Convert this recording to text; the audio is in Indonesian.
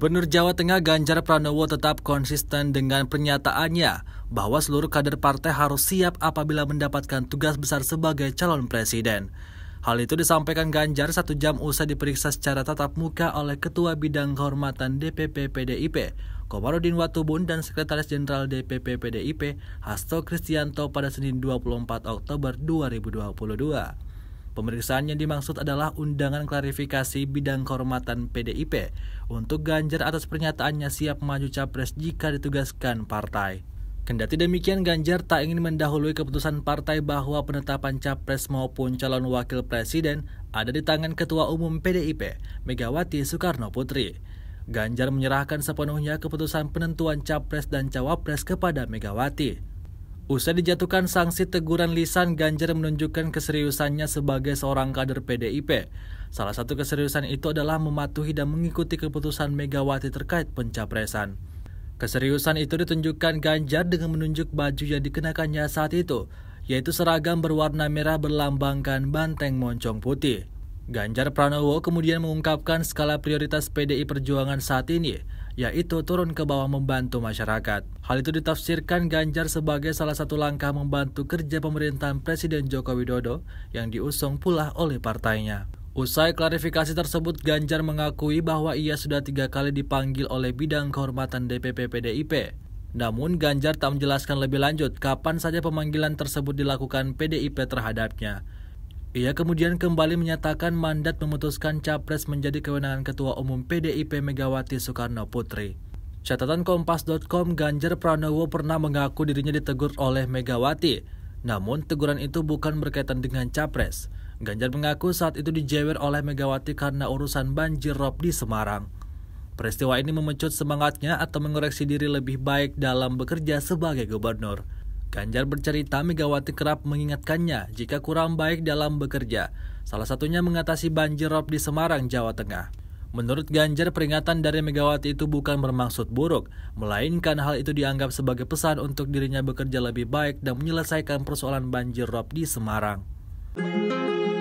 Gubernur Jawa Tengah Ganjar Pranowo tetap konsisten dengan pernyataannya bahwa seluruh kader partai harus siap apabila mendapatkan tugas besar sebagai calon presiden. Hal itu disampaikan Ganjar 1 jam usai diperiksa secara tatap muka oleh Ketua Bidang Kehormatan DPP PDIP, Komarudin Watubun, dan Sekretaris Jenderal DPP PDIP, Hasto Kristianto pada Senin 24 Oktober 2022. Pemeriksaan yang dimaksud adalah undangan klarifikasi bidang kehormatan PDIP untuk Ganjar atas pernyataannya siap maju capres jika ditugaskan partai. Kendati demikian, Ganjar tak ingin mendahului keputusan partai bahwa penetapan capres maupun calon wakil presiden ada di tangan Ketua Umum PDIP, Megawati Soekarnoputri. Ganjar menyerahkan sepenuhnya keputusan penentuan capres dan cawapres kepada Megawati. Usai dijatuhkan sanksi teguran lisan, Ganjar menunjukkan keseriusannya sebagai seorang kader PDIP. Salah satu keseriusan itu adalah mematuhi dan mengikuti keputusan Megawati terkait pencapresan. Keseriusan itu ditunjukkan Ganjar dengan menunjuk baju yang dikenakannya saat itu, yaitu seragam berwarna merah berlambangkan banteng moncong putih. Ganjar Pranowo kemudian mengungkapkan skala prioritas PDI Perjuangan saat ini, yaitu turun ke bawah membantu masyarakat. Hal itu ditafsirkan Ganjar sebagai salah satu langkah membantu kerja pemerintahan Presiden Joko Widodo yang diusung pula oleh partainya. Usai klarifikasi tersebut, Ganjar mengakui bahwa ia sudah 3 kali dipanggil oleh bidang kehormatan DPP PDIP. Namun Ganjar tak menjelaskan lebih lanjut kapan saja pemanggilan tersebut dilakukan PDIP terhadapnya. Ia kemudian kembali menyatakan mandat memutuskan capres menjadi kewenangan Ketua Umum PDIP Megawati Soekarnoputri. Catatan Kompas.com, Ganjar Pranowo pernah mengaku dirinya ditegur oleh Megawati. Namun teguran itu bukan berkaitan dengan capres. Ganjar mengaku saat itu dijewer oleh Megawati karena urusan banjir rob di Semarang. Peristiwa ini memecut semangatnya atau mengoreksi diri lebih baik dalam bekerja sebagai gubernur. Ganjar bercerita Megawati kerap mengingatkannya jika kurang baik dalam bekerja, salah satunya mengatasi banjir rob di Semarang, Jawa Tengah. Menurut Ganjar, peringatan dari Megawati itu bukan bermaksud buruk, melainkan hal itu dianggap sebagai pesan untuk dirinya bekerja lebih baik dan menyelesaikan persoalan banjir rob di Semarang.